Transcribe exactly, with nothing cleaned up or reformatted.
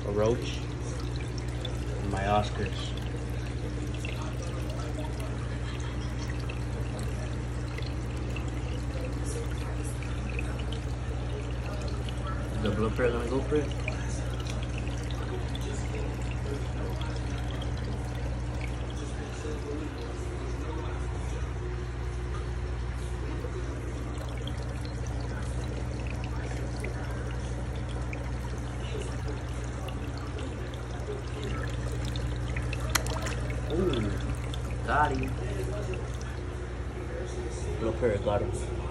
a roach, and my Oscars. The blooper gonna go for it? Ooh, got him. Blooper, got him.